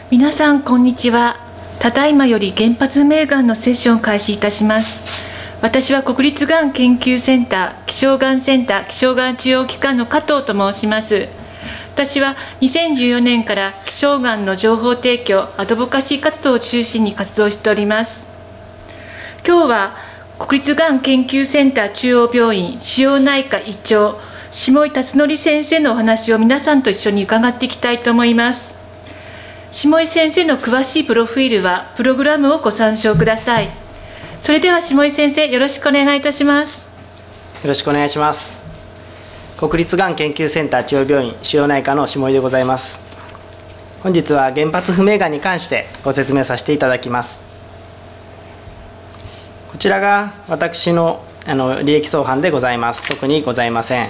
皆さんこんにちは。ただいまより原発不明がんのセッションを開始いたします。私は国立がん研究センター、希少がんセンター、希少がん治療機関の加藤と申します。私は2014年から希少がんの情報提供、アドボカシー活動を中心に活動しております。今日は国立がん研究センター中央病院腫瘍内科医長、下井辰則先生のお話を皆さんと一緒に伺っていきたいと思います。下井先生の詳しいプロフィールはプログラムをご参照ください。それでは下井先生、よろしくお願いいたします。 よろしくお願いします。国立がん研究センター中央病院腫瘍内科の下井でございます。本日は原発不明がんに関してご説明させていただきます。こちらが私の履歴相反でございます。特にございません。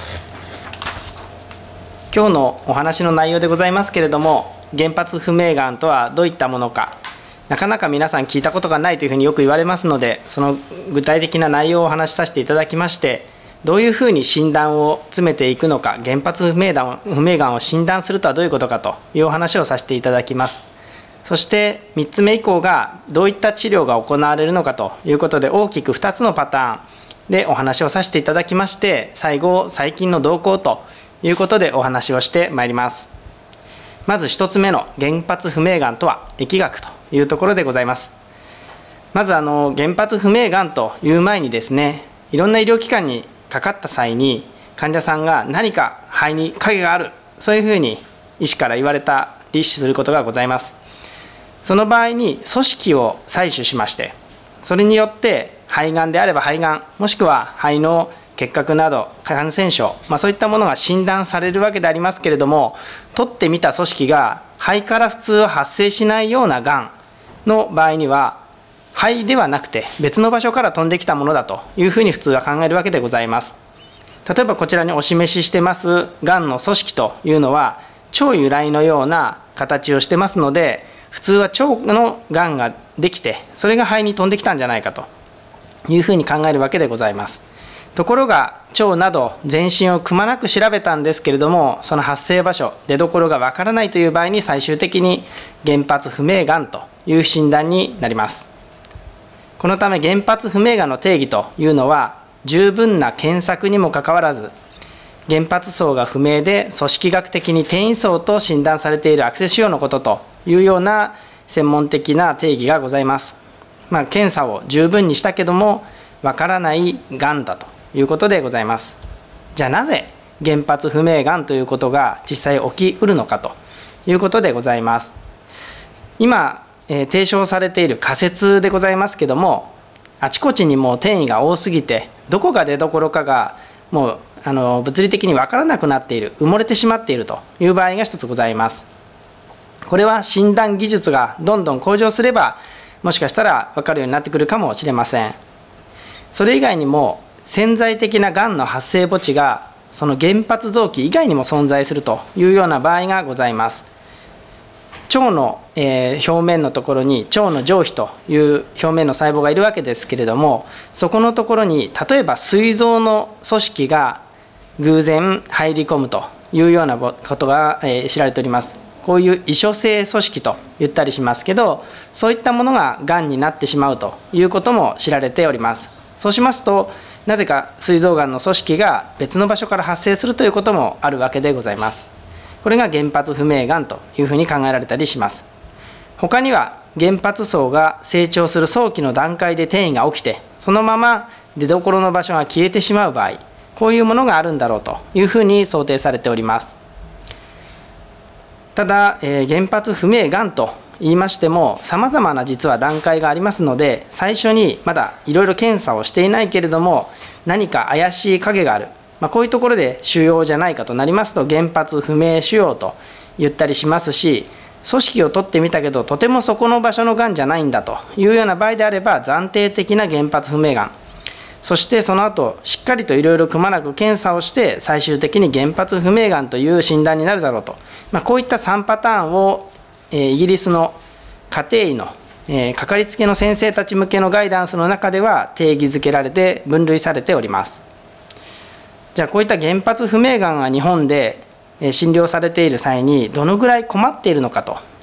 今日のお話の内容でございますけれども、原発不明がんとはどういったものか、なかなか皆さん聞いたことがないというふうによく言われますので、その具体的な内容をお話しさせていただきまして、どういうふうに診断を詰めていくのか、原発不明がんを診断するとはどういうことかというお話をさせていただきます。そして3つ目以降がどういった治療が行われるのかということで、大きく2つのパターンでお話をさせていただきまして、最後最近の動向ということでお話をしてまいります。まず1つ目の原発不明がんとは疫学というところでございます。まず原発不明がんという前にですね、いろんな医療機関にかかった際に患者さんが何か肺に影がある、そういうふうに医師から言われたりすることがございます。その場合に組織を採取しまして、それによって肺がんであれば肺がん、もしくは肺の結核など感染症、そういったものが診断されるわけでありますけれども、取ってみた組織が肺から普通は発生しないようながんの場合には、肺ではなくて別の場所から飛んできたものだというふうに普通は考えるわけでございます。例えばこちらにお示ししてますがんの組織というのは腸由来のような形をしてますので、普通は腸のがんができて、それが肺に飛んできたんじゃないかというふうに考えるわけでございます。ところが腸など全身をくまなく調べたんですけれども、その発生場所、出どころがわからないという場合に最終的に原発不明がんという診断になります。このため原発不明がんの定義というのは、十分な検索にもかかわらず原発層が不明で組織学的に転移層と診断されているアクセス腫瘍のことというような専門的な定義がございます。検査を十分にしたけどもわからないがんだということでございます。じゃあなぜ原発不明がんということが実際起きうるのかということでございます。今、提唱されている仮説でございますけども、あちこちにもう転移が多すぎて、どこが出どころかがもう物理的に分からなくなっている、埋もれてしまっているという場合が一つございます。これは診断技術がどんどん向上すれば、もしかしたら分かるようになってくるかもしれません。それ以外にも潜在的ながんの発生墓地がその原発臓器以外にも存在するというような場合がございます。腸の、表面のところに腸の上皮という表面の細胞がいるわけですけれども、そこのところに例えば膵臓の組織が偶然入り込むというようなことが、知られております。こういう異所性組織と言ったりしますけど、そういったものががんになってしまうということも知られております。そうしますと、なぜか膵臓がんの組織が別の場所から発生するということもあるわけでございます。これが原発不明がんというふうに考えられたりします。他には原発層が成長する早期の段階で転移が起きて、そのまま出どころの場所が消えてしまう場合、こういうものがあるんだろうというふうに想定されております。ただ、原発不明がんと言いましてもさまざまな実は段階がありますので、最初にまだいろいろ検査をしていないけれども何か怪しい影がある、こういうところで腫瘍じゃないかとなりますと、原発不明腫瘍と言ったりしますし、組織を取ってみたけどとてもそこの場所のがんじゃないんだというような場合であれば暫定的な原発不明がん、そしてその後しっかりといろいろくまなく検査をして最終的に原発不明がんという診断になるだろうと、こういった3パターンをイギリスの家庭医のかかりつけの先生たち向けのガイダンスの中では定義づけられて分類されております。じゃあこういった原発不明がんが日本で診療されている際にどのぐらい困っているのかと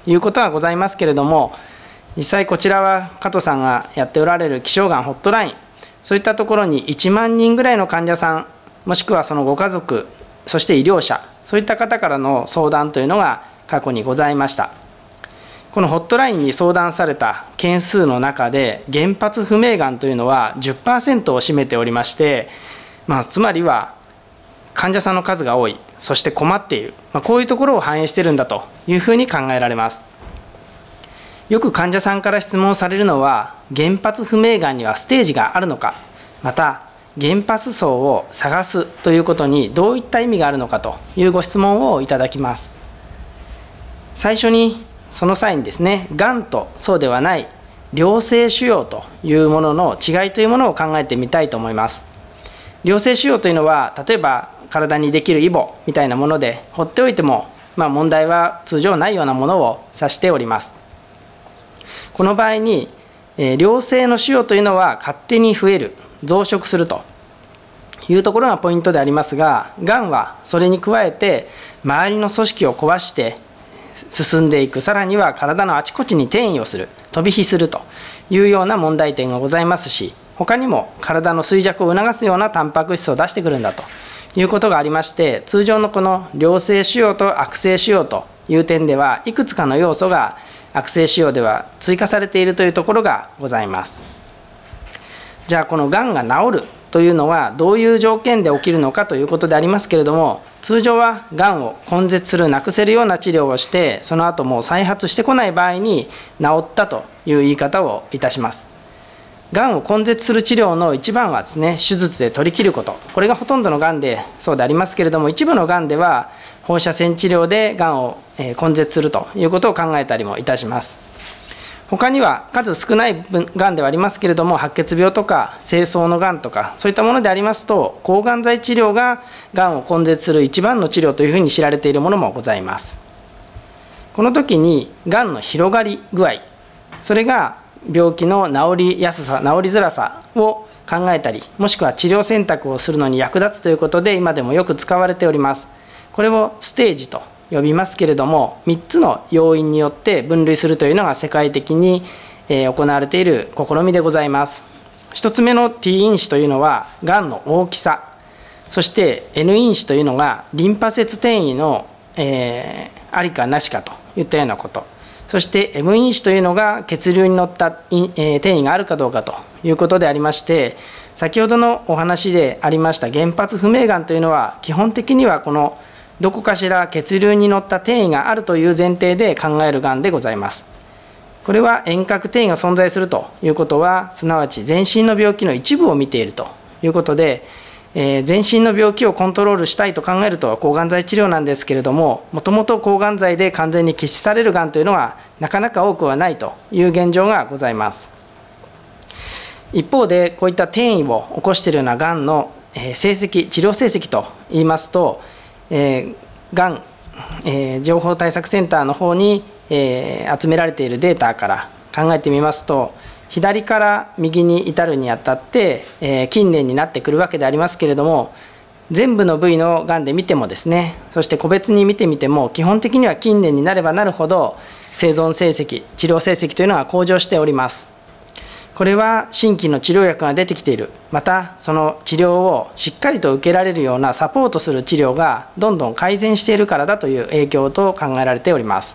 いうことがございますけれども、実際こちらは加藤さんがやっておられる希少がんホットライン、そういったところに1万人ぐらいの患者さん、もしくはそのご家族、そして医療者、そういった方からの相談というのが過去にございました。このホットラインに相談された件数の中で、原発不明がんというのは 10% を占めておりまして、つまりは患者さんの数が多い、そして困っている、こういうところを反映しているんだというふうに考えられます。よく患者さんから質問されるのは、原発不明がんにはステージがあるのか、また原発層を探すということにどういった意味があるのかというご質問をいただきます。最初にその際にですね、がんとそうではない良性腫瘍というものの違いというものを考えてみたいと思います。良性腫瘍というのは、例えば体にできるイボみたいなもので放っておいても、問題は通常ないようなものを指しております。この場合に、良性の腫瘍というのは勝手に増える、増殖するというところがポイントでありますが、がんはそれに加えて周りの組織を壊して進んでいく、さらには体のあちこちに転移をする、飛び火するというような問題点がございますし、他にも体の衰弱を促すようなタンパク質を出してくるんだということがありまして、通常のこの良性腫瘍と悪性腫瘍という点ではいくつかの要素が悪性腫瘍では追加されているというところがございます。じゃあこのがんが治るというのはどういう条件で起きるのかということでありますけれども、通常はがんを根絶する、なくせるような治療をして、その後もう再発してこない場合に治ったという言い方をいたします。がんを根絶する治療の一番はですね、手術で取り切ること、これがほとんどのがんでそうでありますけれども、一部のがんでは放射線治療でがんを根絶するということを考えたりもいたします。他には数少ないがんではありますけれども、白血病とか精巣のがんとかそういったものでありますと、抗がん剤治療ががんを根絶する一番の治療というふうに知られているものもございます。この時にがんの広がり具合、それが病気の治りやすさ、治りづらさを考えたり、もしくは治療選択をするのに役立つということで今でもよく使われております。これをステージと呼びますけれども、3つの要因によって分類するというのが世界的に行われている試みでございます。1つ目の T 因子というのはがんの大きさ、そして N 因子というのがリンパ節転移のありかなしかといったようなこと、そして M 因子というのが血流に乗った転移があるかどうかということでありまして、先ほどのお話でありました原発不明がんというのは基本的にはこのどこかしら血流に乗った転移があるという前提で考えるがんでございます。これは遠隔転移が存在するということは、すなわち全身の病気の一部を見ているということで、全身の病気をコントロールしたいと考えると抗がん剤治療なんですけれども、もともと抗がん剤で完全に決死されるがんというのはなかなか多くはないという現状がございます。一方でこういった転移を起こしているようながんの成績、治療成績といいますと、がん情報対策センターの方に集められているデータから考えてみますと、左から右に至るにあたって近年になってくるわけでありますけれども、全部の部位のがんで見てもですね、そして個別に見てみても基本的には近年になればなるほど生存成績、治療成績というのが向上しております。これは新規の治療薬が出てきている、またその治療をしっかりと受けられるようなサポートする治療がどんどん改善しているからだという影響と考えられております。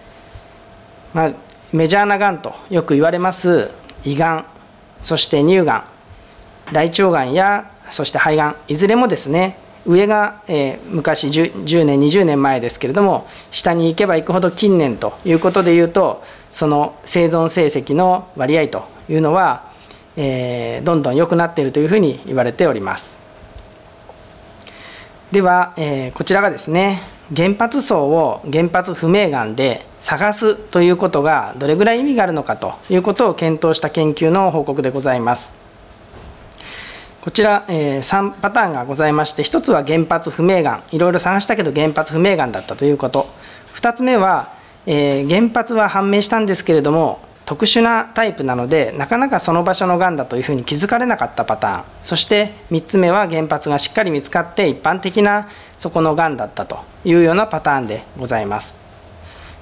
メジャーながんとよく言われます胃がん、そして乳がん、大腸がんやそして肺がん、いずれもですね、上が昔10年20年前ですけれども、下に行けば行くほど近年ということでいうと、その生存成績の割合というのは、どんどん良くなっているというふうに言われております。では、こちらがですね、原発層を原発不明がんで探すということがどれぐらい意味があるのかということを検討した研究の報告でございます。こちら、3パターンがございまして、1つは原発不明がん、いろいろ探したけど原発不明がんだったということ、2つ目は、原発は判明したんですけれども特殊なタイプなのでなかなかその場所のがんだというふうに気づかれなかったパターン、そして3つ目は原発がしっかり見つかって一般的なそこのがんだったというようなパターンでございます。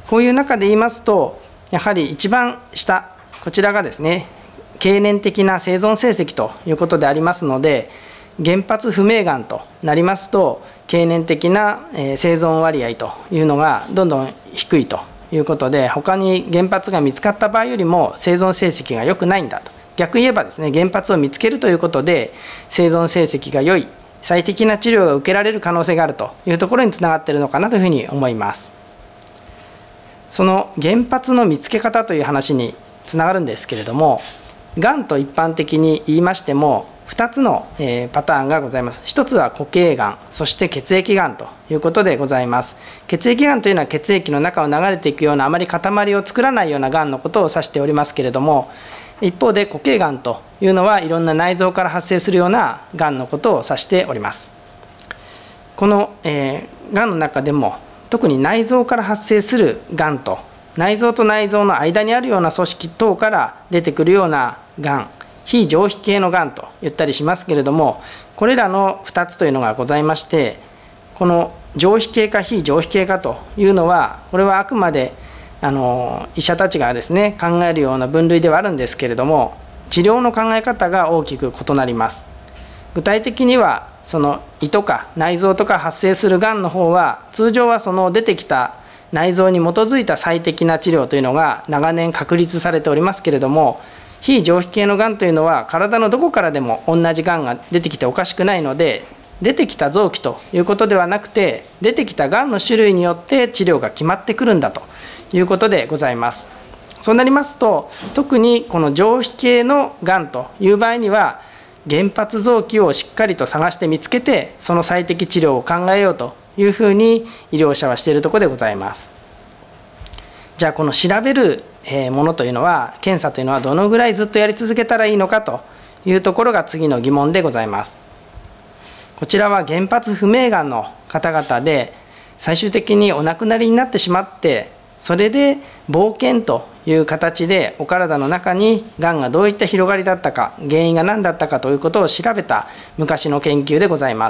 こういう中で言いますと、やはり一番下、こちらがですね、経年的な生存成績ということでありますので、原発不明がんとなりますと、経年的な生存割合というのがどんどん低いということで、他に原発が見つかった場合よりも生存成績が良くないんだと。逆に言えばですね、原発を見つけるということで生存成績が良い、最適な治療が受けられる可能性があるというところにつながっているのかなというふうに思います。その原発の見つけ方という話につながるんですけれども、がんと一般的に言いましても2つのパターンがございます。1つは固形がん、そして血液がんということでございます。血液がんというのは血液の中を流れていくようなあまり塊を作らないようながんのことを指しておりますけれども、一方で固形がんというのはいろんな内臓から発生するようながんのことを指しております。このがんの中でも特に内臓から発生するがんと、内臓と内臓の間にあるような組織等から出てくるようながん、非上皮系のがんと言ったりしますけれども、これらの2つというのがございまして、この上皮系か非上皮系かというのは、これはあくまで医者たちがですね考えるような分類ではあるんですけれども、治療の考え方が大きく異なります。具体的にはその胃とか内臓とか発生するがんの方は、通常はその出てきた内臓に基づいた最適な治療というのが長年確立されておりますけれども、非上皮系のがんというのは体のどこからでも同じがんが出てきておかしくないので、出てきた臓器ということではなくて、出てきたがんの種類によって治療が決まってくるんだということでございます。そうなりますと、特にこの上皮系のがんという場合には、原発臓器をしっかりと探して見つけて、その最適治療を考えようというふうに医療者はしているところでございます。じゃあこの調べるものというのは、検査というのはどのぐらいずっとやり続けたらいいのかというところが次の疑問でございます。こちらは原発不明がんの方々で、最終的にお亡くなりになってしまって、それで冒険という形でお体の中にがんがどういった広がりだったか、原因が何だったかということを調べた昔の研究でございます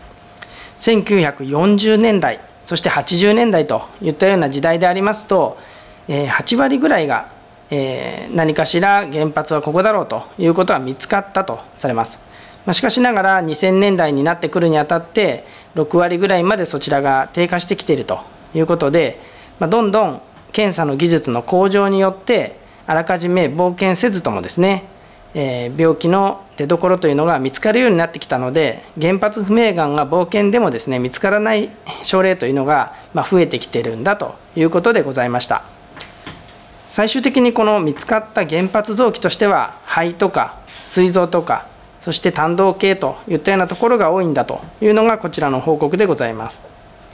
。1940年代そして80年代といったような時代でありますと、8割ぐらいが何かしら原発はここだろうということは見つかったとされます。しかしながら2000年代になってくるにあたって6割ぐらいまでそちらが低下してきているということで、どんどん検査の技術の向上によってあらかじめ冒険せずともですね、病気の出どころというのが見つかるようになってきたので、原発不明がんが冒険でもですね見つからない症例というのが増えてきているんだということでございました。最終的にこの見つかった原発臓器としては肺とか膵臓とか、そして胆道系といったようなところが多いんだというのがこちらの報告でございます。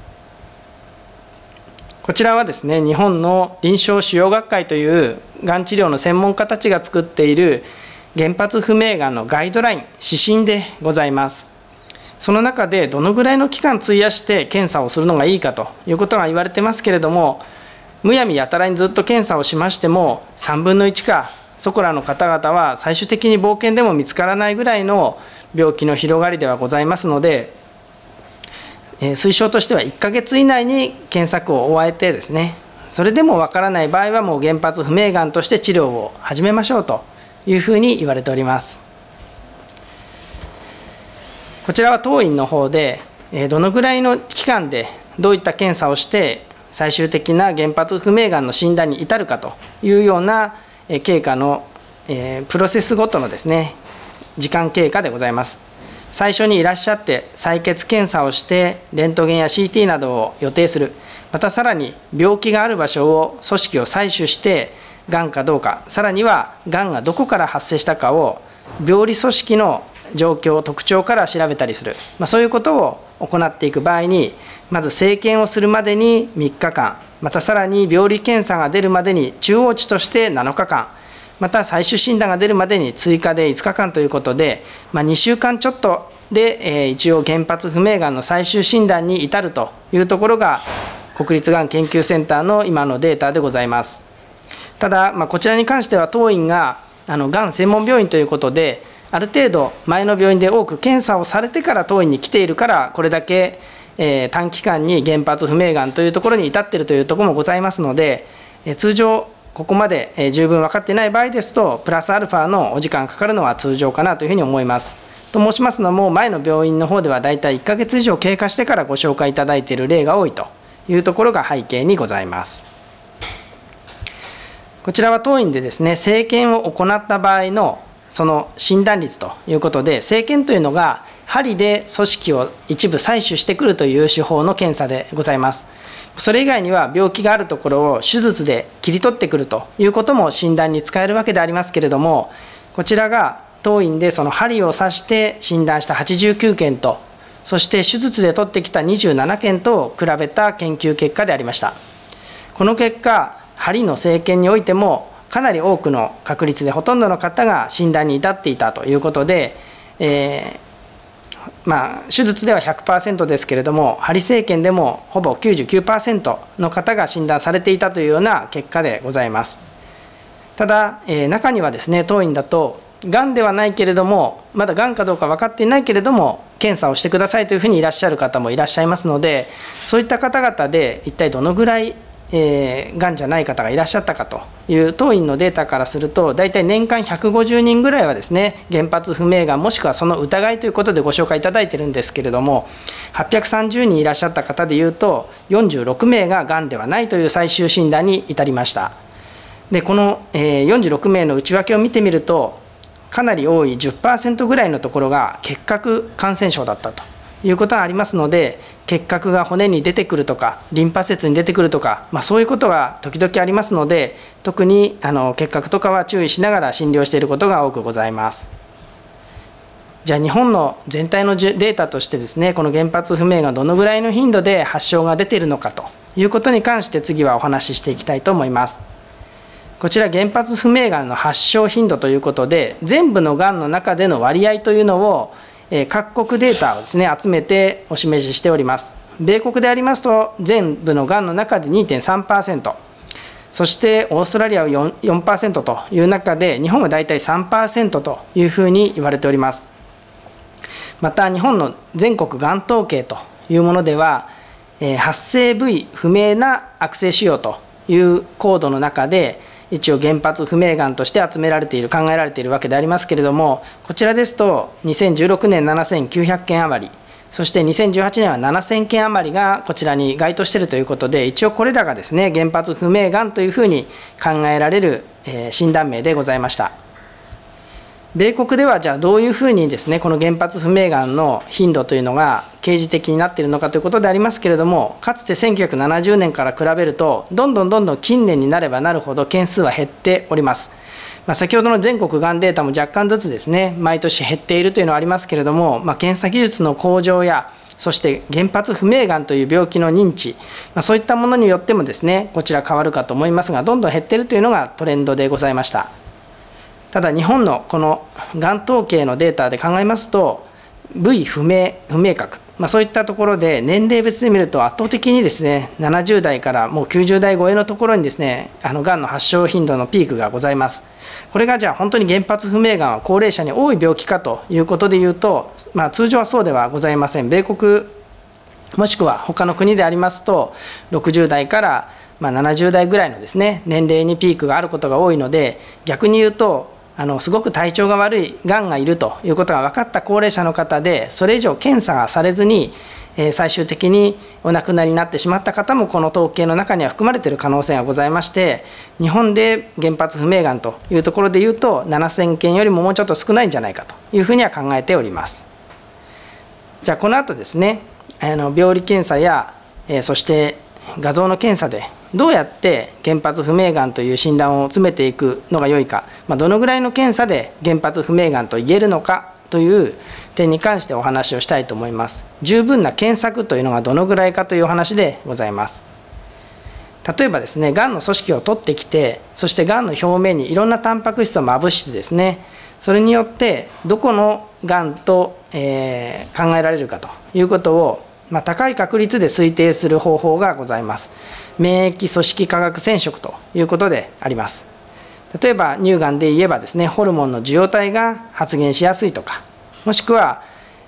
こちらはですね、日本の臨床腫瘍学会というがん治療の専門家たちが作っている原発不明がんのガイドライン、指針でございます。その中でどのぐらいの期間費やして検査をするのがいいかということが言われてますけれども、むやみやたらにずっと検査をしましても3分の1かそこらの方々は最終的に冒険でも見つからないぐらいの病気の広がりではございますので、推奨としては1ヶ月以内に検索を終えてですね、それでもわからない場合はもう原発不明がんとして治療を始めましょうというふうに言われております。こちらは当院の方でどのぐらいの期間でどういった検査をして最終的な原発不明がんの診断に至るかというような経過のプロセスごとのですね時間経過でございます。最初にいらっしゃって採血検査をしてレントゲンや CT などを予定する、またさらに病気がある場所を組織を採取してがんかどうか、さらにはがんがどこから発生したかを病理組織の状況特徴から調べたりする、そういうことを行っていく場合に、まず生検をするまでに3日間、またさらに病理検査が出るまでに中央値として7日間、また最終診断が出るまでに追加で5日間ということで、2週間ちょっとで一応原発不明がんの最終診断に至るというところが国立がん研究センターの今のデータでございます。ただ、こちらに関しては当院ががん専門病院ということで、ある程度前の病院で多く検査をされてから当院に来ているからこれだけ短期間に原発不明がんというところに至っているというところもございますので、通常ここまで十分分かっていない場合ですとプラスアルファのお時間かかるのは通常かなというふうに思います。と申しますのも、前の病院の方ではだいたい1ヶ月以上経過してからご紹介いただいている例が多いというところが背景にございます。こちらは当院でですね、生検を行った場合のその診断率ということで、生検というのが針で組織を一部採取してくるという手法の検査でございます。それ以外には病気があるところを手術で切り取ってくるということも診断に使えるわけでありますけれども、こちらが当院でその針を刺して診断した89件と、そして手術で取ってきた27件とを比べた研究結果でありました。この結果、針の生検においてもかなり多くの確率でほとんどの方が診断に至っていたということで、手術では 100% ですけれども、針生検でもほぼ 99% の方が診断されていたというような結果でございます。ただ、中にはですね、当院だとがんではないけれども、まだがんかどうか分かっていないけれども検査をしてくださいというふうにいらっしゃる方もいらっしゃいますので、そういった方々で一体どのぐらいがんじゃない方がいらっしゃったかという当院のデータからすると、大体年間150人ぐらいはですね、原発不明がんもしくはその疑いということでご紹介いただいているんですけれども、830人いらっしゃった方でいうと46名ががんではないという最終診断に至りました。でこの46名の内訳を見てみると、かなり多い 10% ぐらいのところが結核感染症だったということがありますので、結核が骨に出てくるとかリンパ節に出てくるとか、そういうことが時々ありますので、特に結核とかは注意しながら診療していることが多くございます。じゃあ日本の全体のデータとしてですね、この原発不明がどのぐらいの頻度で発症が出ているのかということに関して次はお話ししていきたいと思います。こちら原発不明がんの発症頻度ということで、全部のがんの中での割合というのを各国データをですね、集めてお示ししております。米国でありますと、全部のがんの中で 2.3%、そしてオーストラリアは 4% という中で、日本はだいたい 3% というふうに言われております。また、日本の全国がん統計というものでは、発生部位不明な悪性腫瘍というコードの中で、一応原発不明がんとして集められている、考えられているわけでありますけれども、こちらですと2016年7900件余り、そして2018年は7000件余りがこちらに該当しているということで、一応これらがですね、原発不明がんというふうに考えられる診断名でございました。米国ではじゃあどういうふうにですね、この原発不明がんの頻度というのが掲示的になっているのかということでありますけれども、かつて1970年から比べるとどんどん近年になればなるほど件数は減っております。先ほどの全国がんデータも若干ずつですね、毎年減っているというのはありますけれども、検査技術の向上や、そして原発不明がんという病気の認知、そういったものによってもですね、こちら変わるかと思いますが、どんどん減っているというのがトレンドでございました。ただ日本のこのがん統計のデータで考えますと、部位不明確、そういったところで年齢別で見ると圧倒的にですね、70代からもう90代超えのところにですね、がんの発症頻度のピークがございます。これがじゃあ本当に原発不明がんは高齢者に多い病気かということでいうと、通常はそうではございません。米国もしくは他の国でありますと、60代から70代ぐらいのですね、年齢にピークがあることが多いので、逆に言うとすごく体調が悪いがんがいるということが分かった高齢者の方で、それ以上検査がされずに最終的にお亡くなりになってしまった方もこの統計の中には含まれている可能性がございまして、日本で原発不明がんというところでいうと7000件よりももうちょっと少ないんじゃないかというふうには考えております。じゃあこの後ですね、病理検査やそして画像の検査でどうやって原発不明がんという診断を詰めていくのが良いか、どのぐらいの検査で原発不明がんと言えるのかという点に関してお話をしたいと思います。十分な検索というのがどのぐらいかというお話でございます。例えばですね、がんの組織を取ってきて、そしてがんの表面にいろんなタンパク質をまぶしてですね、それによってどこのがんと、考えられるかということを、高い確率で推定する方法がございます。免疫組織化学染色ということであります。例えば乳がんで言えばですね、ホルモンの受容体が発現しやすいとか、もしくは、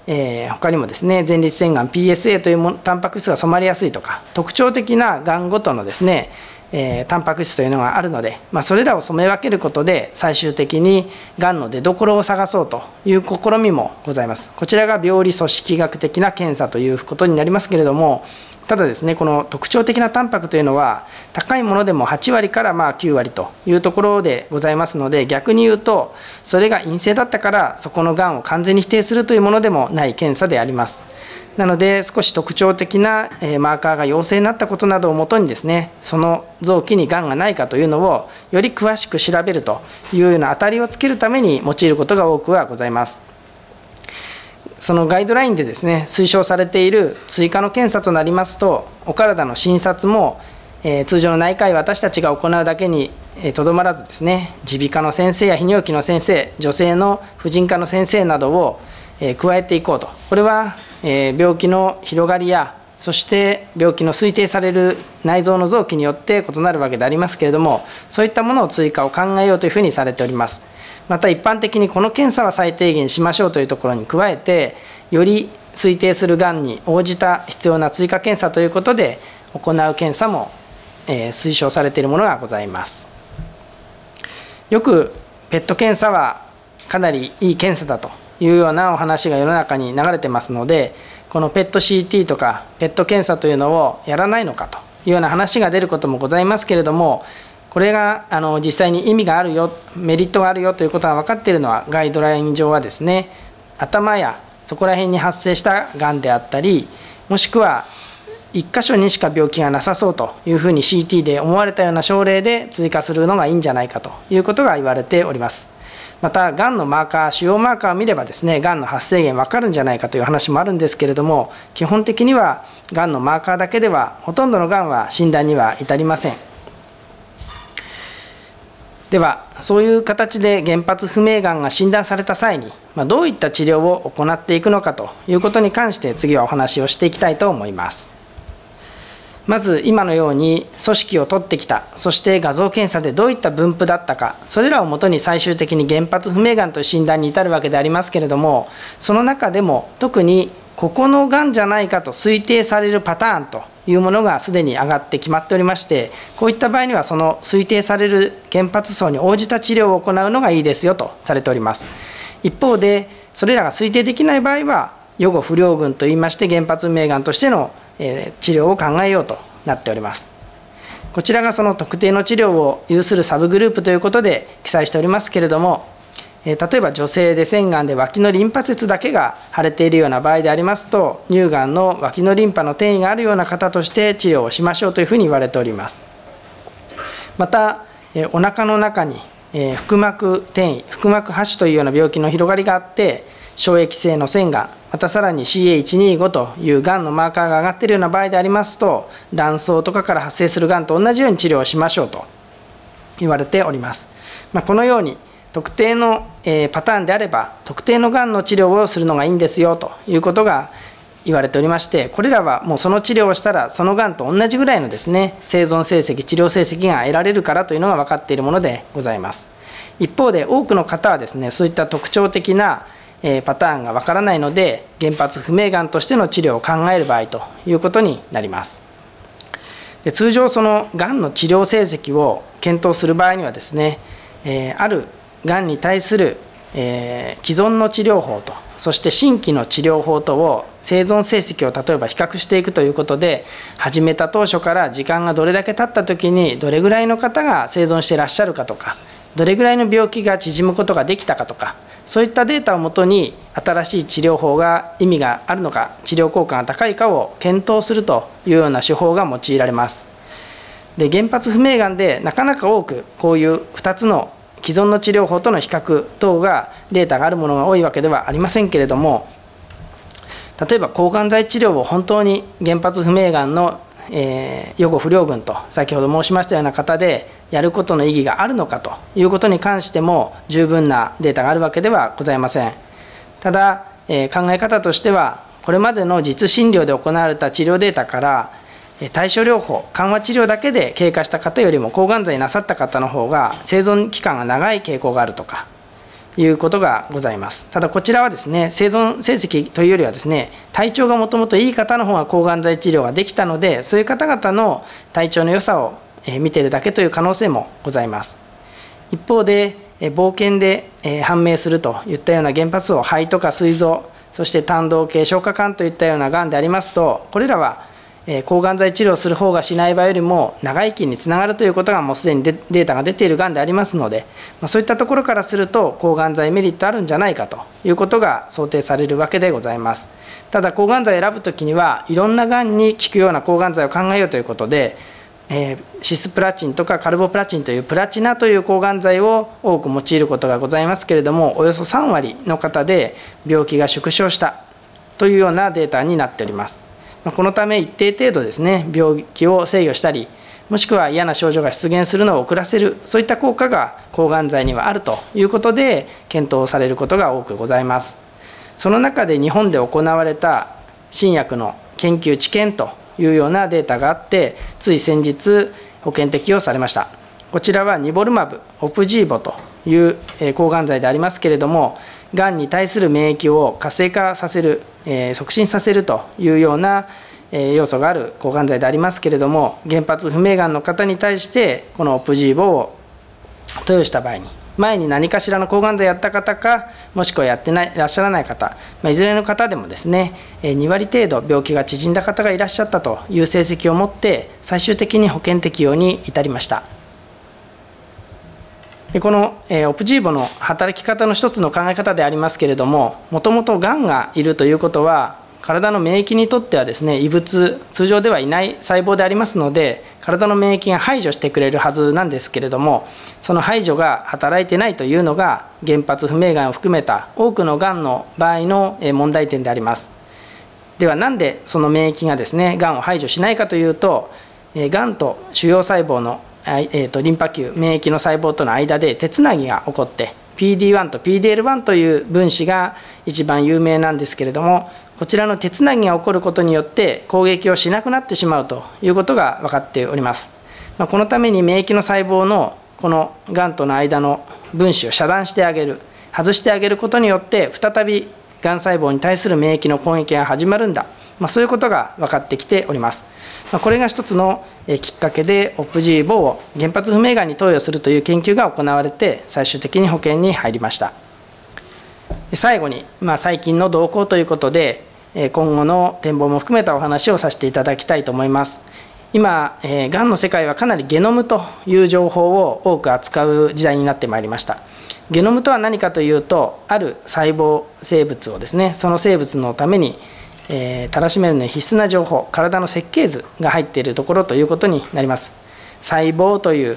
他にもですね、前立腺がん PSA というタンパク質が染まりやすいとか、特徴的ながんごとのですね、タンパク質というのがあるので、それらを染め分けることで最終的にがんの出どころを探そうという試みもございます。こちらが病理組織学的な検査ということになりますけれども、ただですね、この特徴的なタンパクというのは高いものでも8割から9割というところでございますので、逆に言うとそれが陰性だったからそこのがんを完全に否定するというものでもない検査であります。なので少し特徴的なマーカーが陽性になったことなどをもとにですね、その臓器にがんがないかというのをより詳しく調べるというような当たりをつけるために用いることが多くはございます。そのガイドラインでですね、推奨されている追加の検査となりますと、お体の診察も通常の内科医私たちが行うだけにとどまらずですね、耳鼻科の先生や泌尿器の先生、女性の婦人科の先生などを加えていこうと。これは病気の広がりや、そして病気の推定される内臓の臓器によって異なるわけでありますけれども、そういったものを追加を考えようというふうにされております。また一般的にこの検査は最低限しましょうというところに加えて、より推定するがんに応じた必要な追加検査ということで行う検査も推奨されているものがございます。よくペット検査はかなりいい検査だというようなお話が世の中に流れてますので、このペット CT とかペット検査というのをやらないのかというような話が出ることもございますけれども、これが実際に意味があるよ、メリットがあるよということが分かっているのは、ガイドライン上はですね、頭やそこら辺に発生したがんであったり、もしくは1箇所にしか病気がなさそうというふうに CT で思われたような症例で追加するのがいいんじゃないかということが言われております。また、がんのマーカー、主要マーカーを見ればですね、がんの発生源分かるんじゃないかという話もあるんですけれども、基本的にはがんのマーカーだけではほとんどのがんは診断には至りません。では、そういう形で原発不明がんが診断された際に、どういった治療を行っていくのかということに関して、次はお話をしていきたいと思います。まず今のように組織を取ってきた、そして画像検査でどういった分布だったか、それらをもとに最終的に原発不明がんという診断に至るわけでありますけれども、その中でも特にここのがんじゃないかと推定されるパターンというものがすでに上がって決まっておりまして、こういった場合にはその推定される原発層に応じた治療を行うのがいいですよとされております。一方で、それらが推定できない場合は予後不良群といいまして、原発不明がんとしての治療を考えようとなっております。こちらがその特定の治療を有するサブグループということで記載しておりますけれども、例えば女性で腺がんで脇のリンパ節だけが腫れているような場合でありますと、乳がんの脇のリンパの転移があるような方として治療をしましょうというふうに言われております。またお腹の中に腹膜転移、腹膜播種というような病気の広がりがあって、衝撃性の腺がん、またさらに CA125 というがんのマーカーが上がっているような場合でありますと、卵巣とかから発生するがんと同じように治療をしましょうと言われております。このように特定のパターンであれば特定のがんの治療をするのがいいんですよということが言われておりまして、これらはもうその治療をしたらそのがんと同じぐらいのですね、生存成績、治療成績が得られるからというのが分かっているものでございます。一方で多くの方はですね、そういった特徴的なパターンがわからないので、原発不明がんとしての治療を考える場合ということになります。で、通常そのがんの治療成績を検討する場合にはですね、あるがんに対する既存の治療法と、そして新規の治療法とを生存成績を例えば比較していくということで、始めた当初から時間がどれだけ経った時にどれぐらいの方が生存していらっしゃるかとか、どれぐらいの病気が縮むことができたかとか、そういったデータをもとに新しい治療法が意味があるのか、治療効果が高いかを検討するというような手法が用いられます。で、原発不明がんでなかなか多くこういう2つの既存の治療法との比較等がデータがあるものが多いわけではありませんけれども、例えば抗がん剤治療を本当に原発不明がんの予後不良群と先ほど申しましたような方でやることの意義があるのかということに関しても十分なデータがあるわけではございません。ただ、考え方としては、これまでの実診療で行われた治療データから対症療法、緩和治療だけで経過した方よりも抗がん剤なさった方の方が生存期間が長い傾向があるとか、 いうことがございます。ただこちらはですね、生存成績というよりはですね、体調がもともといい方の方が抗がん剤治療ができたので、そういう方々の体調の良さを見ているだけという可能性もございます。一方で冒険で判明するといったような原発を肺とか膵臓、そして胆道系消化管といったようながんでありますと、これらは抗がん剤治療する方がしない場合よりも長生きにつながるということがもうすでにデータが出ているがんでありますので、そういったところからすると抗がん剤メリットあるんじゃないかということが想定されるわけでございます。ただ抗がん剤を選ぶときにはいろんながんに効くような抗がん剤を考えようということで、シスプラチンとかカルボプラチンというプラチナという抗がん剤を多く用いることがございますけれども、およそ3割の方で病気が縮小したというようなデータになっております。このため一定程度ですね、病気を制御したり、もしくは嫌な症状が出現するのを遅らせる、そういった効果が抗がん剤にはあるということで検討されることが多くございます。その中で日本で行われた新薬の研究治験というようなデータがあって、つい先日保険適用されました。こちらはニボルマブ、オプジーボという抗がん剤でありますけれども、がんに対する免疫を活性化させる、促進させるというような要素がある抗がん剤でありますけれども、原発不明がんの方に対してこのオプジーボを投与した場合に、前に何かしらの抗がん剤やった方か、もしくはやっていらっしゃらない方、いずれの方でもですね、2割程度病気が縮んだ方がいらっしゃったという成績を持って、最終的に保険適用に至りました。このオプジーボの働き方の一つの考え方でありますけれども、もともとがんがいるということは、体の免疫にとってはですね、異物、通常ではいない細胞でありますので、体の免疫が排除してくれるはずなんですけれども、その排除が働いてないというのが、原発不明がんを含めた多くのがんの場合の問題点であります。では、なんでその免疫がですね、がんを排除しないかというと、がんと腫瘍細胞のリンパ球、免疫の細胞との間で手つなぎが起こって、PD-1 と PDL-1 という分子が一番有名なんですけれども、こちらの手つなぎが起こることによって攻撃をしなくなってしまうということが分かっております。このために免疫の細胞のこのがんとの間の分子を遮断してあげる、外してあげることによって、再びがん細胞に対する免疫の攻撃が始まるんだ、そういうことが分かってきております。これが一つのきっかけで、オプジーボを原発不明がんに投与するという研究が行われて、最終的に保険に入りました。最後に、最近の動向ということで、今後の展望も含めたお話をさせていただきたいと思います。今、がんの世界はかなりゲノムという情報を多く扱う時代になってまいりました。ゲノムとは何かというと、ある細胞生物をですね、その生物のためにたらしめるのに必須な情報、体の設計図が入っているところということになります。細胞という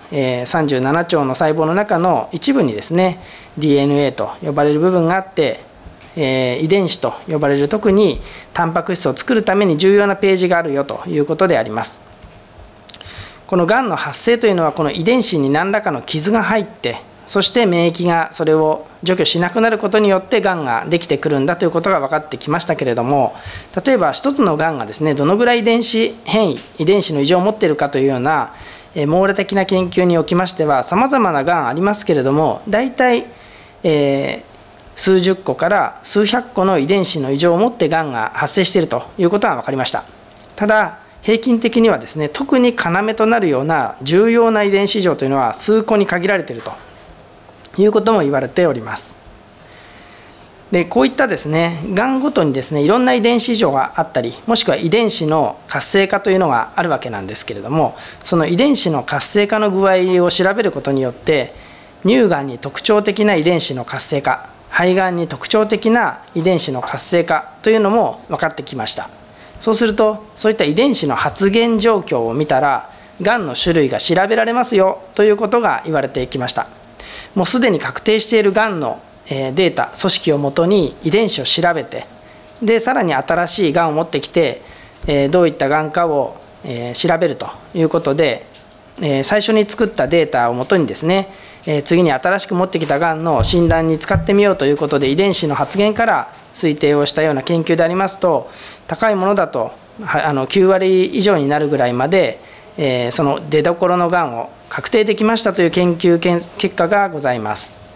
37兆の細胞の中の一部にですね、 DNA と呼ばれる部分があって、遺伝子と呼ばれる特にタンパク質を作るために重要なページがあるよということであります。このがんの発生というのは、この遺伝子に何らかの傷が入って、そして免疫がそれを除去しなくなることによってがんができてくるんだということが分かってきましたけれども、例えば一つのがんがですね、どのぐらい遺伝子変異、遺伝子の異常を持っているかというような網羅的な研究におきましては、さまざまながんありますけれども、大体数十個から数百個の遺伝子の異常を持ってがんが発生しているということが分かりました。ただ平均的にはですね、特に要となるような重要な遺伝子異常というのは数個に限られているということも言われております。でこういったですね、がんごとにですね、いろんな遺伝子異常があったり、もしくは遺伝子の活性化というのがあるわけなんですけれども、その遺伝子の活性化の具合を調べることによって、乳がんに特徴的な遺伝子の活性化、肺がんに特徴的な遺伝子の活性化というのも分かってきました。そうすると、そういった遺伝子の発現状況を見たら、がんの種類が調べられますよということが言われてきました。もうすでに確定しているがんのデータ、組織をもとに遺伝子を調べて、でさらに新しいがんを持ってきて、どういったがんかを調べるということで、最初に作ったデータをもとにですね、次に新しく持ってきたがんの診断に使ってみようということで、遺伝子の発現から推定をしたような研究でありますと、高いものだと9割以上になるぐらいまで、その出どころのがんを確定できましたという研究結果がございます。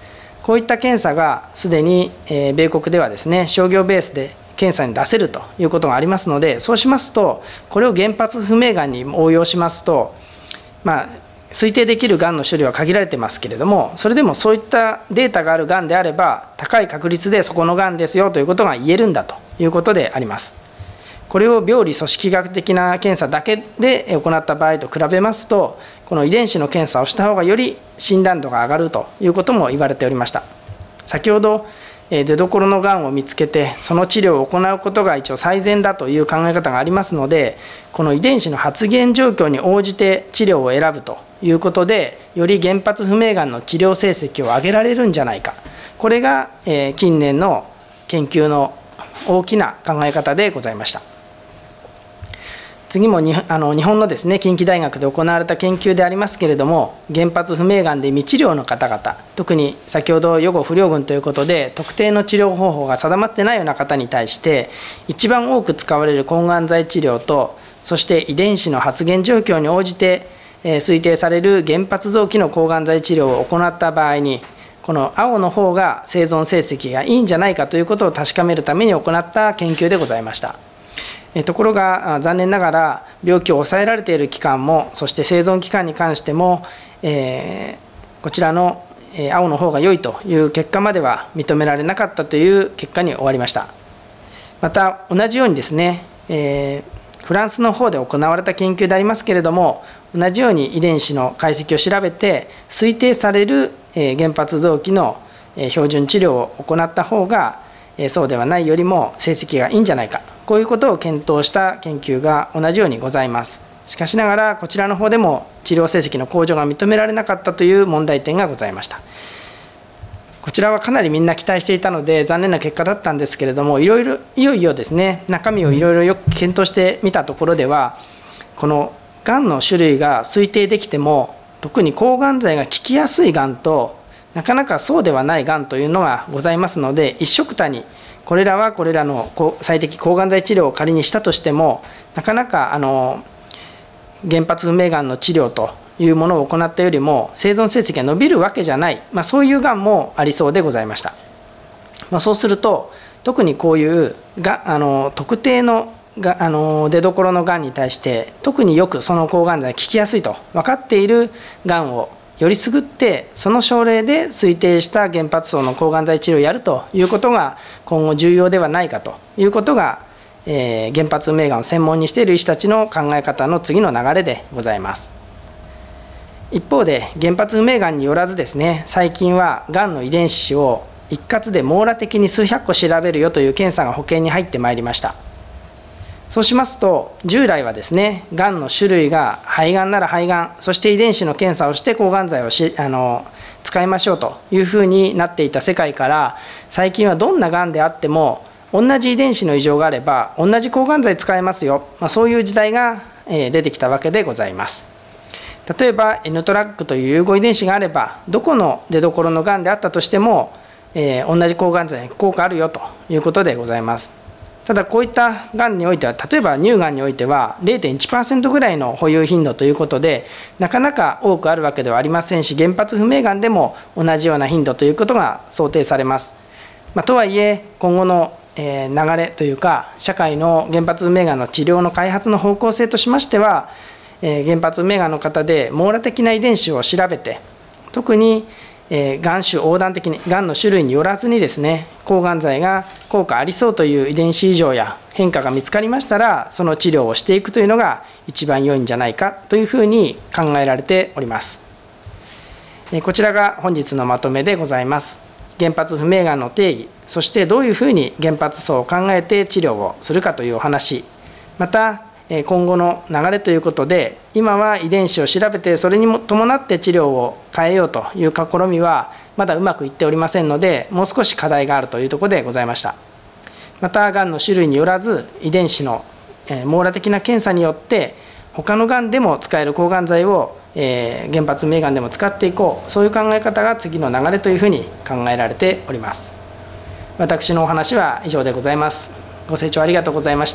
こういった検査がすでに米国ではですね、商業ベースで検査に出せるということがありますので、そうしますと、これを原発不明がんに応用しますと、推定できるがんの種類は限られてますけれども、それでもそういったデータがあるがんであれば、高い確率でそこのがんですよということが言えるんだということであります。これを病理組織学的な検査だけで行った場合と比べますと、この遺伝子の検査をした方がより診断度が上がるということも言われておりました。先ほど出どころのがんを見つけて、その治療を行うことが一応最善だという考え方がありますので、この遺伝子の発現状況に応じて治療を選ぶということで、より原発不明がんの治療成績を上げられるんじゃないか、これが近年の研究の大きな考え方でございました。次も日本のですね、近畿大学で行われた研究でありますけれども、原発不明がんで未治療の方々、特に先ほど予後不良群ということで、特定の治療方法が定まってないような方に対して、一番多く使われる抗がん剤治療と、そして遺伝子の発現状況に応じて推定される原発臓器の抗がん剤治療を行った場合に、この青の方が生存成績がいいんじゃないかということを確かめるために行った研究でございました。ところが残念ながら病気を抑えられている期間も、そして生存期間に関しても、こちらの青の方が良いという結果までは認められなかったという結果に終わりました。また同じようにですね、フランスの方で行われた研究でありますけれども、同じように遺伝子の解析を調べて推定される原発臓器の標準治療を行った方がそうではないよりも成績がいいんじゃないか、こういうことを検討した研究が同じようにございます。しかしながらこちらの方でも治療成績の向上が認められなかったという問題点がございました。こちらはかなりみんな期待していたので残念な結果だったんですけれども、いよいよですね、中身をいろいろよく検討してみたところでは、このがんの種類が推定できても、特に抗がん剤が効きやすいがんとなかなかそうではないがんというのがございますので、一緒くたにこれらはこれらの最適抗がん剤治療を仮にしたとしても、なかなか原発不明がんの治療というものを行ったよりも生存成績が伸びるわけじゃない、そういうがんもありそうでございました。そうすると、特にこういう特定の出どころのがんに対して特によくその抗がん剤が効きやすいと分かっているがんをよりすぐって、その症例で推定した原発層の抗がん剤治療をやるということが今後重要ではないかということが、原発不明がんを専門にしている医師たちの考え方の次の流れでございます。一方で原発不明がんによらずですね、最近はがんの遺伝子を一括で網羅的に数百個調べるよという検査が保険に入ってまいりました。そうしますと、従来はですね、がんの種類が肺がんなら肺がん、そして遺伝子の検査をして抗がん剤を使いましょうというふうになっていた世界から、最近はどんながんであっても同じ遺伝子の異常があれば同じ抗がん剤使えますよ、そういう時代が出てきたわけでございます。例えば N トラックという融合遺伝子があれば、どこの出どころのがんであったとしても、同じ抗がん剤に効果あるよということでございます。ただこういったがんにおいては、例えば乳がんにおいては 0.1% ぐらいの保有頻度ということで、なかなか多くあるわけではありませんし、原発不明がんでも同じような頻度ということが想定されます。とはいえ今後の流れというか、社会の原発不明がんの治療の開発の方向性としましては、原発不明がんの方で網羅的な遺伝子を調べて、特にがん種横断的にがんの種類によらずにですね、抗がん剤が効果ありそうという遺伝子異常や変化が見つかりましたら、その治療をしていくというのが一番良いんじゃないかというふうに考えられております。こちらが本日のまとめでございます。原発不明がんの定義、そしてどういうふうに原発層を考えて治療をするかというお話、また今後の流れということで、今は遺伝子を調べてそれにも伴って治療を変えようという試みはまだうまくいっておりませんので、もう少し課題があるというところでございました。またがんの種類によらず遺伝子の網羅的な検査によって他のがんでも使える抗がん剤を原発不明がんでも使っていこう、そういう考え方が次の流れというふうに考えられております。私のお話は以上でございます。ご清聴ありがとうございました。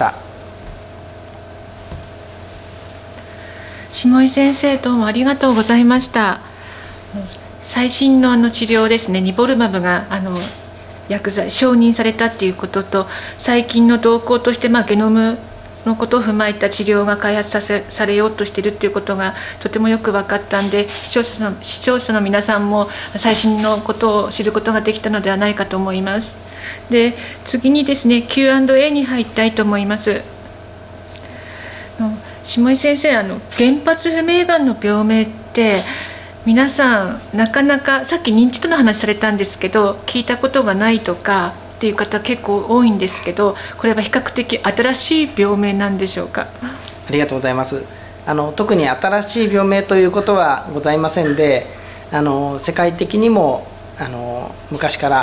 下井先生、どうもありがとうございました。 最新の治療ですね、ニボルマブが薬剤承認されたっていうことと、最近の動向として、ゲノムのことを踏まえた治療が開発されようとしているっていうことがとてもよく分かったんで、視聴者の皆さんも最新のことを知ることができたのではないかと思います。で、次にですね Q&A に入りたいと思います。下井先生、原発不明がんの病名って皆さんなかなか、さっき認知度の話されたんですけど、聞いたことがないとかっていう方結構多いんですけど、これは比較的新しい病名なんでしょうか。 ありがとうございます。特に新しい病名ということはございませんで、世界的にも昔から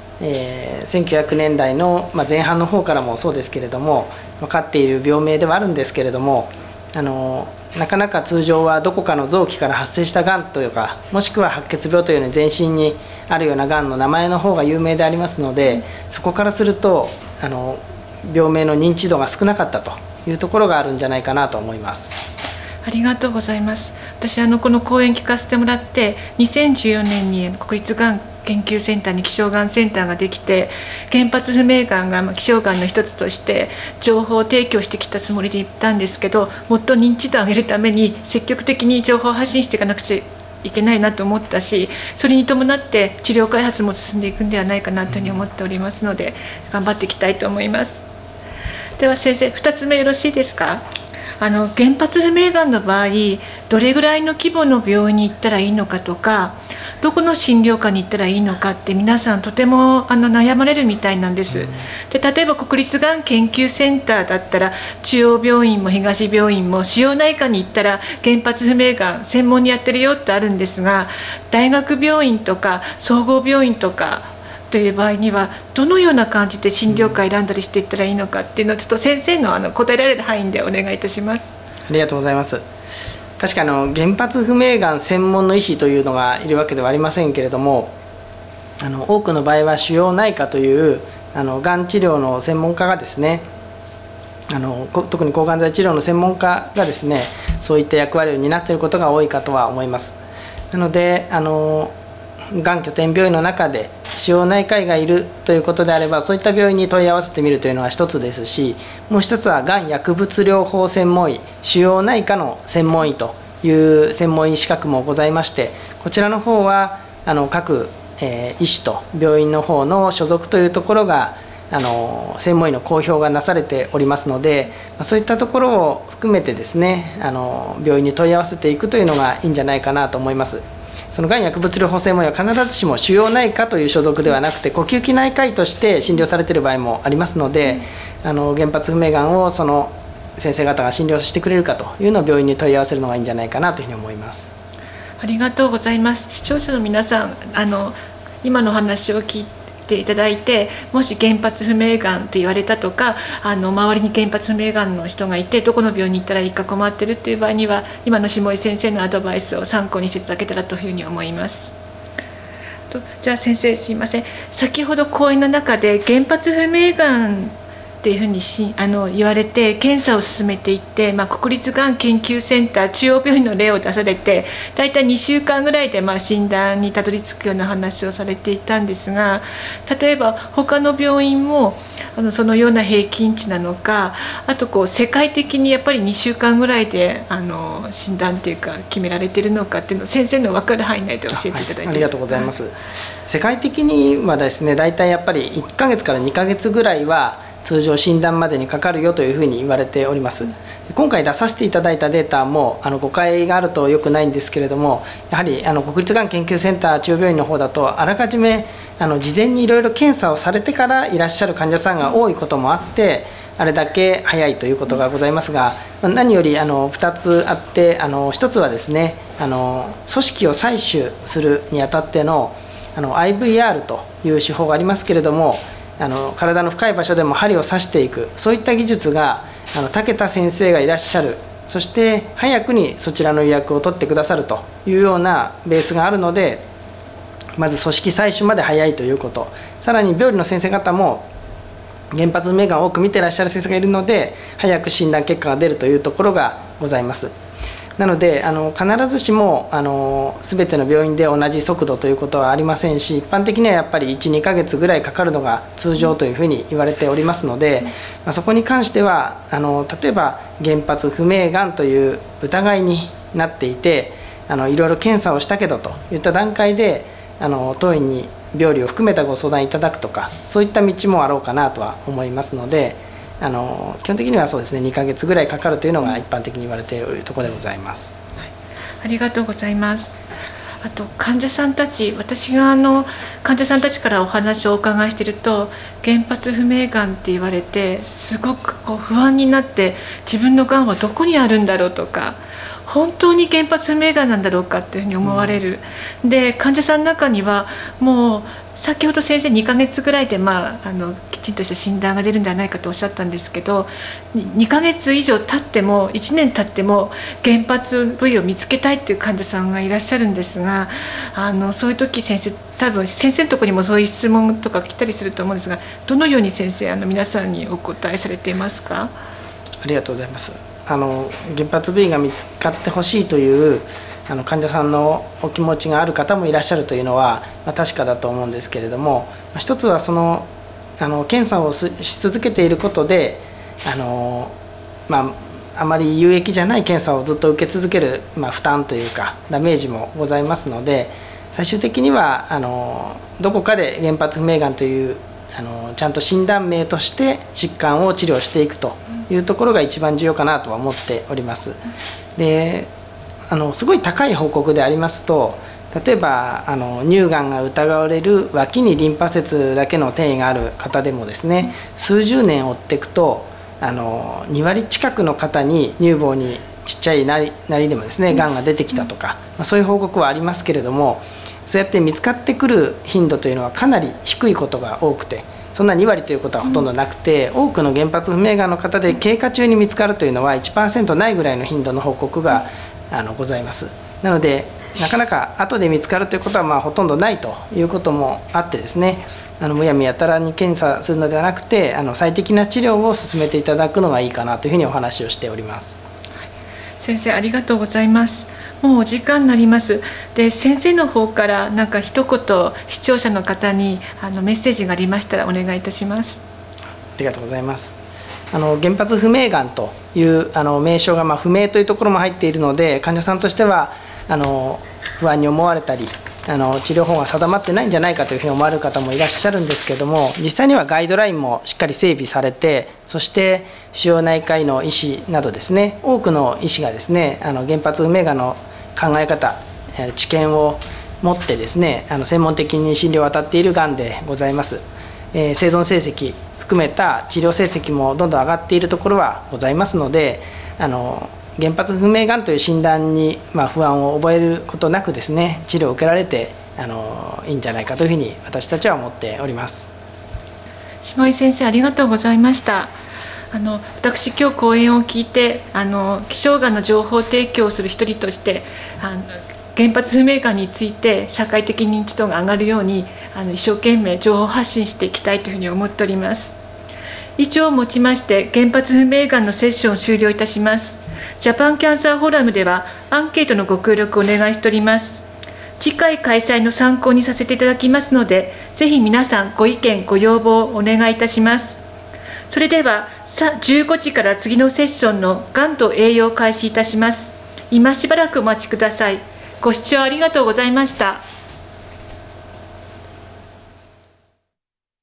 、1900年代の前半の方からもそうですけれども分かっている病名ではあるんですけれども、なかなか通常はどこかの臓器から発生したがんというか、もしくは白血病というように全身にあるようながんの名前の方が有名でありますので、そこからすると病名の認知度が少なかったというところがあるんじゃないかなと思います。 ありがとうございます。私この講演聞かせてもらって、2014年に国立がん研究センターに希少がんセンターができて、原発不明がんが希少がんの一つとして情報を提供してきたつもりで言ったんですけど、もっと認知度を上げるために積極的に情報を発信していかなくちゃいけないなと思ったし、それに伴って治療開発も進んでいくんではないかなというふうに思っておりますので、頑張っていきたいと思います。では先生、2つ目よろしいですか。原発不明がんの場合、どれぐらいの規模の病院に行ったらいいのかとか、どこの診療科に行ったらいいのかって皆さんとても悩まれるみたいなんです。で、例えば国立がん研究センターだったら中央病院も東病院も腫瘍内科に行ったら原発不明がん専門にやってるよってあるんですが、大学病院とか総合病院とかという場合にはどのような感じで診療科選んだりしていったらいいのかっていうのをちょっと先生の答えられる範囲でお願いいたします。 ありがとうございます。確か原発不明がん専門の医師というのがいるわけではありませんけれども、多くの場合は腫瘍内科というがん治療の専門家がですね、特に抗がん剤治療の専門家がですね、そういった役割を担っていることが多いかとは思います。なのでがん拠点病院の中で腫瘍内科医がいるということであれば、そういった病院に問い合わせてみるというのは一つですし、もう一つはがん薬物療法専門医、腫瘍内科の専門医という専門医資格もございまして、こちらの方は各医師と病院の方の所属というところが専門医の公表がなされておりますので、そういったところを含めてですね、病院に問い合わせていくというのがいいんじゃないかなと思います。そのがん薬物療法専門医は必ずしも腫瘍内科という所属ではなくて、呼吸器内科医として診療されている場合もありますので、原発不明がんをその先生方が診療してくれるかというのを病院に問い合わせるのがいいんじゃないかなというふうに思います。 ありがとうございます。視聴者の皆さん、今の話を聞いていただいて、もし原発不明がんと言われたとか、周りに原発不明がんの人がいてどこの病院に行ったらいいか困ってるっていう場合には、今の下井先生のアドバイスを参考にしていただけたらというふうに思います。じゃあ先生、すいません、先ほど講演の中で原発不明がんっていうふうに言われて検査を進めていって、国立がん研究センター中央病院の例を出されて、大体2週間ぐらいで診断にたどり着くような話をされていたんですが、例えば他の病院もそのような平均値なのか、あと世界的にやっぱり2週間ぐらいで診断っていうか決められているのかっていうのを先生の分かる範囲内で教えていただいていいですか。 ありがとうございます。世界的にはですね、大体やっぱり1ヶ月から2ヶ月ぐらいは通常診断までにかかるよというふうに言われております。今回出させていただいたデータも誤解があるとよくないんですけれども、やはり国立がん研究センター中央病院の方だとあらかじめ事前にいろいろ検査をされてからいらっしゃる患者さんが多いこともあって、あれだけ早いということがございますが、何より2つあって、1つはですね、組織を採取するにあたってのIVR という手法がありますけれども、体の深い場所でも針を刺していく、そういった技術が武田先生がいらっしゃる、そして早くにそちらの予約を取ってくださるというようなベースがあるので、まず組織採取まで早いということ、さらに病理の先生方も原発不明がんを多く見ていらっしゃる先生がいるので、早く診断結果が出るというところがございます。 なので必ずしも全ての病院で同じ速度ということはありませんし、一般的にはやっぱり1、2ヶ月ぐらいかかるのが通常というふうに言われておりますので、そこに関しては例えば原発不明がんという疑いになっていていろいろ検査をしたけどといった段階で当院に病理を含めたご相談いただくとか、そういった道もあろうかなとは思いますので、基本的にはそうですね、2ヶ月ぐらいかかるというのが一般的に言われているところでございます。 はい、ありがとうございます。あと患者さんたち、私が患者さんたちからお話をお伺いしていると、原発不明がんって言われてすごく不安になって、自分のがんはどこにあるんだろうとか、本当に原発不明がんなんだろうかっていうふうに思われる、で患者さんの中にはもう先ほど先生2ヶ月ぐらいで、きちんとした診断が出るんではないかとおっしゃったんですけど、2ヶ月以上経っても1年経っても原発部位を見つけたいっていう患者さんがいらっしゃるんですが、そういう時先生、多分先生のところにもそういう質問とか来たりすると思うんですが、どのように先生皆さんにお答えされていますか？ ありがとうございます。原発部位が見つかってほしいという患者さんのお気持ちがある方もいらっしゃるというのは、確かだと思うんですけれども、一つは検査をし続けていることであまり有益じゃない検査をずっと受け続ける、負担というかダメージもございますので、最終的にはどこかで原発不明がんというちゃんと診断名として疾患を治療していくというところが一番重要かなとは思っております。ですごい高い報告でありますと、例えば乳がんが疑われる脇にリンパ節だけの転移がある方でもですね、数十年追っていくと2割近くの方に乳房にちっちゃいなりでもですね、がんが出てきたとか、そういう報告はありますけれども、そうやって見つかってくる頻度というのはかなり低いことが多くて、そんな2割ということはほとんどなくて、多くの原発不明がんの方で経過中に見つかるというのは 1% ないぐらいの頻度の報告がございます。なのでなかなか後で見つかるということはほとんどないということもあってですね、むやみやたらに検査するのではなくて最適な治療を進めていただくのがいいかなというふうにお話をしております。 先生、ありがとうございます。もうお時間になります。で、先生の方から一言視聴者の方にメッセージがありましたらお願いいたします。 ありがとうございます。原発不明がんという名称が不明というところも入っているので、患者さんとしては不安に思われたり治療法が定まってないんじゃないかというふうに思われる方もいらっしゃるんですけれども、実際にはガイドラインもしっかり整備されて、そして腫瘍内科医の医師などですね、多くの医師がですね原発不明がんの考え方、知見を持ってですね専門的に診療を当たっているがんでございます。生存成績含めた治療成績もどんどん上がっているところはございますので、原発不明がんという診断に不安を覚えることなくですね、治療を受けられていいんじゃないかというふうに私たちは思っております。 下井先生、ありがとうございました。私今日講演を聞いて希少がんの情報提供をする一人として原発不明がんについて社会的認知度が上がるように一生懸命情報発信していきたいというふうに思っております。以上をもちまして原発不明がんのセッションを終了いたします。ジャパンキャンサーフォーラムではアンケートのご協力をお願いしております。次回開催の参考にさせていただきますので、ぜひ皆さんご意見ご要望をお願いいたします。それでは15時から次のセッションのがんと栄養を開始いたします。今しばらくお待ちください。ご視聴ありがとうございました。